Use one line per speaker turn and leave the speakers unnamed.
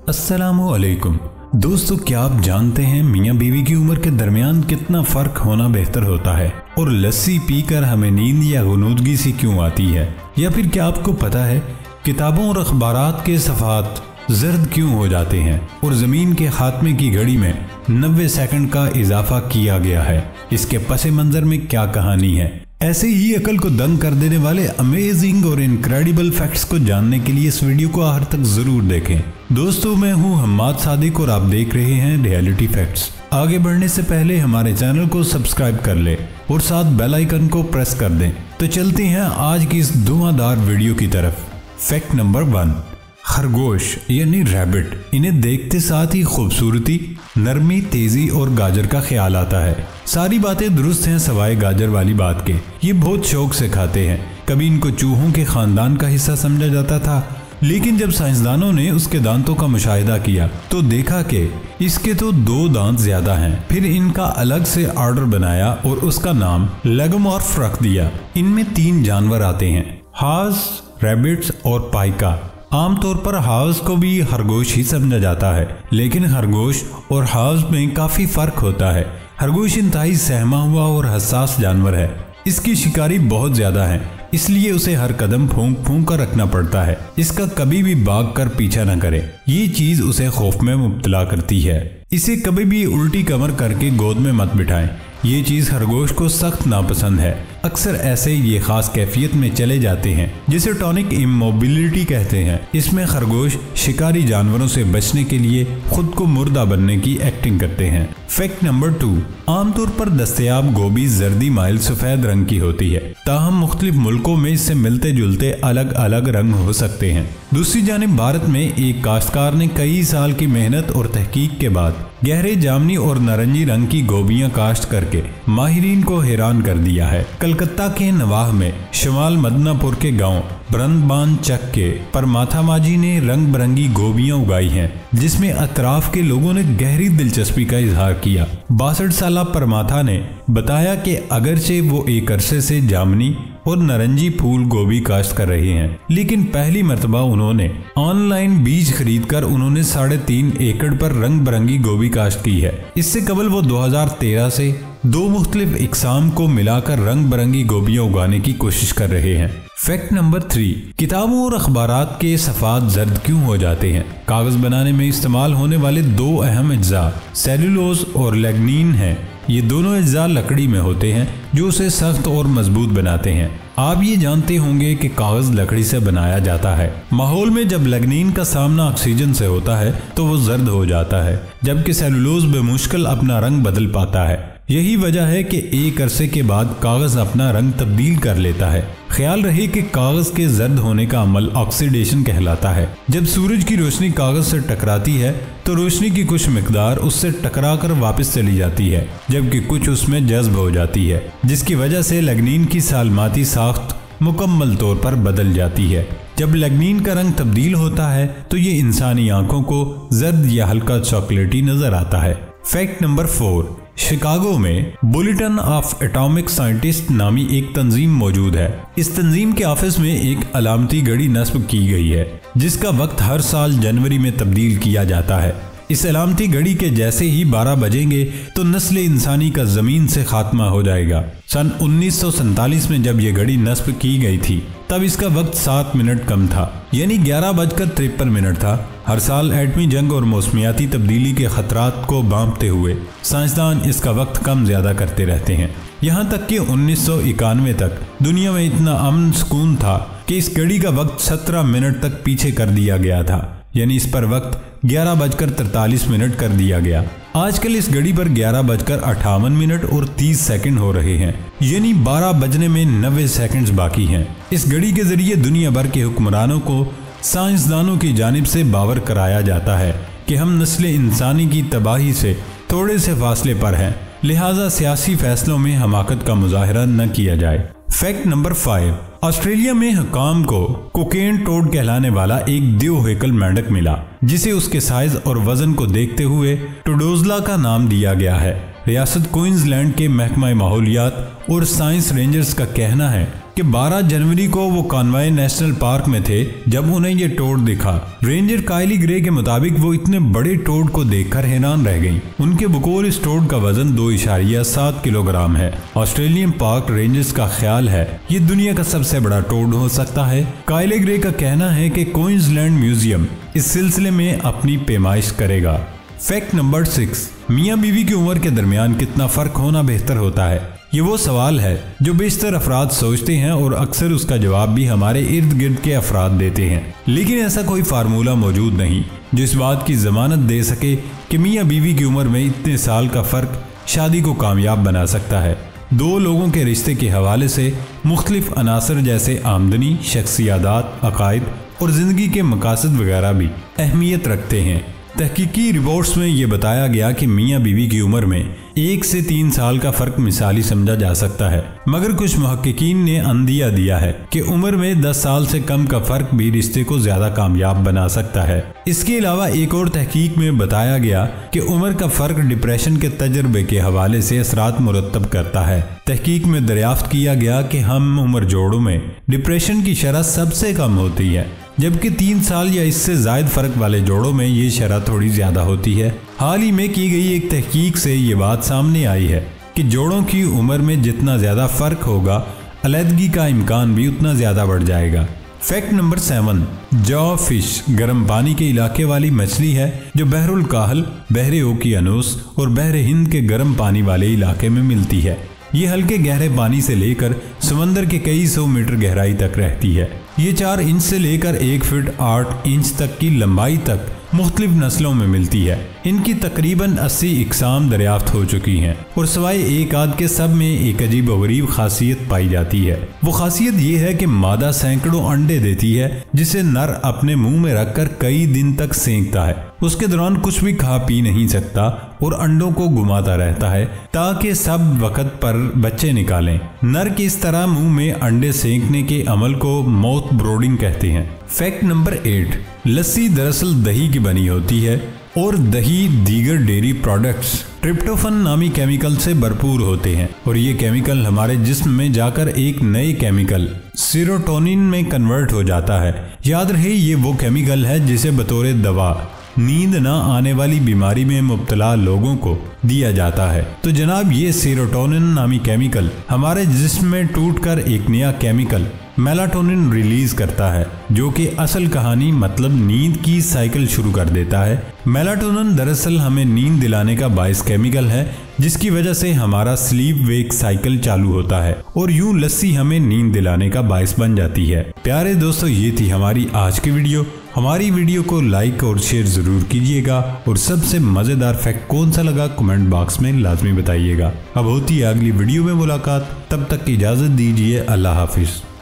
अस्सलामुअलैकुम दोस्तों, क्या आप जानते हैं मियाँ बीवी की उम्र के दरमियान कितना फर्क होना बेहतर होता है और लस्सी पीकर हमें नींद या गुनूदगी सी क्यों आती है? या फिर क्या आपको पता है किताबों और अखबारात के सफ़ात जर्द क्यों हो जाते हैं और ज़मीन के खात्मे की घड़ी में 90 सेकंड का इजाफा किया गया है? इसके पस मंज़र में क्या कहानी है? ऐसे ही अकल को दंग कर देने वाले अमेजिंग और इनक्रेडिबल फैक्ट्स को जानने के लिए इस वीडियो को आखिर तक जरूर देखें। दोस्तों, मैं हूं हम्माद सादिक और आप देख रहे हैं रियलिटी फैक्ट्स। आगे बढ़ने से पहले हमारे चैनल को सब्सक्राइब कर ले और साथ बेल आइकन को प्रेस कर दें। तो चलते हैं आज की इस धुआंधार वीडियो की तरफ। फैक्ट नंबर 1, खरगोश यानी रैबिट। इन्हें देखते साथ ही खूबसूरती, नरमी, तेजी और गाजर का ख्याल आता है। सारी बातें दुरुस्त हैं सवाए गाजर वाली बात के। ये बहुत शौक से खाते हैं। कभी इनको चूहों के खानदान का हिस्सा समझा जाता था, लेकिन जब साइंसदानों ने उसके दांतों का मुशाहिदा किया तो देखा कि इसके तो 2 दांत ज्यादा हैं। फिर इनका अलग से ऑर्डर बनाया और उसका नाम लेगोमॉर्फ रख दिया। इनमें 3 जानवर आते हैं, हास, रैबिट्स और पाइका। आमतौर पर हाउस को भी खरगोश ही समझा जाता है, लेकिन खरगोश और हाउस में काफी फर्क होता है। खरगोश इंतहाई सहमा हुआ और हसास जानवर है। इसकी शिकारी बहुत ज्यादा है, इसलिए उसे हर कदम फूंक फूंक कर रखना पड़ता है। इसका कभी भी भाग कर पीछा न करे, ये चीज उसे खौफ में मुब्तला करती है। इसे कभी भी उल्टी कमर करके गोद में मत बिठाएं, ये चीज खरगोश को सख्त नापसंद है। अक्सर ऐसे ये खास कैफियत में चले जाते हैं जिसे टॉनिक इमोबिलिटी कहते हैं। इसमें खरगोश शिकारी जानवरों से बचने के लिए खुद को मुर्दा बनने की एक्टिंग करते हैं। फैक्ट नंबर 2, आमतौर पर दस्तयाब गोभी जर्दी माइल सफेद रंग की होती है, ताहम मुख्तलिफ मुल्कों में इससे मिलते जुलते अलग अलग रंग हो सकते हैं। दूसरी जानिब भारत में एक काश्तकार ने कई साल की मेहनत और तहकीक के बाद गहरे जामनी और नारंगी रंग की गोभियां काश्त करके माहिरीन को हैरान कर दिया है। कलकत्ता के नवाह में शमाल मदनापुर के गांव ब्रंदबान चक के परमाथा माजी ने रंग बिरंगी गोभियां उगाई हैं, जिसमें अतराफ के लोगों ने गहरी दिलचस्पी का इजहार किया। 62 साला परमाथा ने बताया कि अगरचे वो एक अरसे से जामनी और नारंगी फूल गोभी काश्त कर रहे हैं, लेकिन पहली मर्तबा उन्होंने ऑनलाइन बीज खरीदकर उन्होंने 3.5 एकड़ पर रंग बिरंगी गोभी काश्त की है। इससे कबल वो 2013 से 2 मुख्तलिफ इकसाम को मिलाकर रंग बिरंगी गोभियां उगाने की कोशिश कर रहे हैं। फैक्ट नंबर 3, किताबों और अखबारात के सफ़ात जर्द क्यों हो जाते हैं? कागज बनाने में इस्तेमाल होने वाले 2 अहम अज्जा सेलुलोज और लिग्निन हैं। ये दोनों अज्जा लकड़ी में होते हैं जो उसे सख्त और मजबूत बनाते हैं। आप ये जानते होंगे कि कागज लकड़ी से बनाया जाता है। माहौल में जब लिग्निन का सामना ऑक्सीजन से होता है तो वो जर्द हो जाता है, जबकि सेलुलोज बेमुश्किल अपना रंग बदल पाता है। यही वजह है कि एक अरसे के बाद कागज अपना रंग तब्दील कर लेता है। ख्याल रहे कि कागज के जर्द होने का अमल ऑक्सीडेशन कहलाता है। जब सूरज की रोशनी कागज से टकराती है तो रोशनी की कुछ मिकदार उससे टकराकर वापस चली जाती है, जबकि कुछ उसमें जज्ब हो जाती है, जिसकी वजह से लिग्निन की सालमाती साख्त मुकम्मल तौर पर बदल जाती है। जब लिग्निन का रंग तब्दील होता है तो ये इंसानी आंखों को जर्द या हल्का चॉकलेटी नजर आता है। फैक्ट नंबर 4, शिकागो में बुलेटिन ऑफ एटॉमिक साइंटिस्ट नामी एक तंजीम मौजूद है। इस तंजीम के ऑफिस में एक अलामती घड़ी नस्ब की गई है, जिसका वक्त हर साल जनवरी में तब्दील किया जाता है। इस अलामती घड़ी के जैसे ही 12 बजेंगे तो नस्ल इंसानी का जमीन से खात्मा हो जाएगा। सन 1947 में जब यह घड़ी नस्ब की गई थी तब इसका वक्त 7 मिनट कम था, यानी 11:53 था। हर साल एटमी जंग और मौसमियाती तब्दीली के खतरात को भांपते हुए साइंसदान इसका वक्त कम ज्यादा करते रहते हैं। यहाँ तक कि 1991 तक दुनिया में इतना अमन सुकून था कि इस घड़ी का वक्त 17 मिनट तक पीछे कर दिया गया था, यानी इस पर वक्त 11:43 कर दिया गया। आजकल इस घड़ी पर 11:58 और 30 सेकंड हो रहे हैं, यानी 12 बजने में 90 सेकंड्स बाकी हैं। इस घड़ी के जरिए दुनिया भर के हुक्मरानों को साइंसदानों की जानिब से बावर कराया जाता है कि हम नस्ल इंसानी की तबाही से थोड़े से फासले पर हैं, लिहाजा सियासी फैसलों में हमाकत का मुजाहरा न किया जाए। फैक्ट नंबर 5, ऑस्ट्रेलिया में हुकाम को कोकेन टोड कहलाने वाला एक द्विहेकल मेंढक मिला, जिसे उसके साइज और वजन को देखते हुए टोडोजला का नाम दिया गया है। रियासत क्वींसलैंड के महकमा माहौलियात और साइंस रेंजर्स का कहना है कि 12 जनवरी को वो कॉनवाय नेशनल पार्क में थे जब उन्हें ये टोड दिखा। रेंजर काइली ग्रे के मुताबिक वो इतने बड़े टोड को देखकर हैरान रह गईं। उनके बकौल इस टोड का वजन 2.7 किलोग्राम है। ऑस्ट्रेलियन पार्क रेंजर्स का ख्याल है ये दुनिया का सबसे बड़ा टोड हो सकता है। काइली ग्रे का कहना है कि क्वींसलैंड म्यूजियम इस सिलसिले में अपनी पैमाइश करेगा। फैक्ट नंबर 6, मियाँ बीवी की उम्र के दरमियान कितना फर्क होना बेहतर होता है? ये वो सवाल है जो बेशतर अफराद सोचते हैं और अक्सर उसका जवाब भी हमारे इर्द गिर्द के अफराद देते हैं, लेकिन ऐसा कोई फार्मूला मौजूद नहीं जो इस बात की जमानत दे सके कि मियाँ बीवी की उम्र में इतने साल का फर्क शादी को कामयाब बना सकता है। दो लोगों के रिश्ते के हवाले से मुख्तलिफ अनासर जैसे आमदनी, शख्सियात, अकायद और जिंदगी के मकासद वगैरह भी अहमियत रखते हैं। तहकीकी रिपोर्ट्स में ये बताया गया कि मियाँ बीवी की उम्र में 1 से 3 साल का फर्क मिसाली समझा जा सकता है, मगर कुछ मुहक्किकीन ने अंदिया दिया है कि उम्र में 10 साल से कम का फर्क भी रिश्ते को ज्यादा कामयाब बना सकता है। इसके अलावा एक और तहकीक में बताया गया कि उम्र का फर्क डिप्रेशन के तजर्बे के हवाले से असरात मुरतब करता है। तहकीक में दरियाफ्त किया गया कि हम उम्र जोड़ों में डिप्रेशन की शरह सबसे कम होती है, जबकि 3 साल या इससे जायद फर्क वाले जोड़ों में ये शरह थोड़ी ज्यादा होती है। हाल ही में की गई एक तहकीक से ये बात सामने आई है कि जोड़ों की उम्र में जितना ज्यादा फर्क होगा, अलहदगी का इम्कान भी उतना ज्यादा बढ़ जाएगा। फैक्ट नंबर 7, जॉ फिश गर्म पानी के इलाके वाली मछली है जो बहरुल काहल, बहरे ओकियानोस और बहरे हिंद के गर्म पानी वाले इलाके में मिलती है। ये हल्के गहरे पानी से लेकर समंदर के कई 100 मीटर गहराई तक रहती है। ये 4 इंच से लेकर 1 फीट 8 इंच तक की लंबाई तक मुख्तलिफ नस्लों में मिलती है। इनकी तकरीबन 80 इकसाम दरियाफ्त हो चुकी हैं और सवाए एक आध के सब में एक अजीब व गरीब खासियत पाई जाती है। वो खासियत ये है कि मादा सैकड़ों अंडे देती है जिसे नर अपने मुंह में रखकर कई दिन तक सेंकता है। उसके दौरान कुछ भी खा पी नहीं सकता और अंडों को घुमाता रहता है ताकि सब वक्त पर बच्चे निकालें। नर की इस तरह मुंह में अंडे सेंकने के अमल को माउथ ब्रोडिंग कहते हैं। फैक्ट नंबर 8, लस्सी दरअसल दही की बनी होती है और दही दीगर डेयरी प्रोडक्ट्स ट्रिप्टोफन नामी केमिकल से भरपूर होते हैं और ये केमिकल हमारे जिस्म में जाकर एक नए केमिकल सेरोटोनिन में कन्वर्ट हो जाता है। याद रहे ये वो केमिकल है जिसे बतौर दवा नींद न आने वाली बीमारी में मुब्तला लोगों को दिया जाता है। तो जनाब ये सेरोटोनिन नामी केमिकल हमारे जिस्म में टूटकर एक नया केमिकल मेलाटोनिन रिलीज करता है जो कि असल कहानी मतलब नींद की साइकिल शुरू कर देता है। मेलाटोनिन दरअसल हमें नींद दिलाने का बाइस केमिकल है जिसकी वजह से हमारा स्लीप वेक साइकिल चालू होता है और यूं लस्सी हमें नींद दिलाने का बाइस बन जाती है। प्यारे दोस्तों, ये थी हमारी आज की वीडियो। हमारी वीडियो को लाइक और शेयर जरूर कीजिएगा और सबसे मजेदार फैक्ट कौन सा लगा कमेंट बॉक्स में लाजमी बताइएगा। अब होती है अगली वीडियो में मुलाकात, तब तक की इजाजत दीजिए। अल्लाह हाफिज।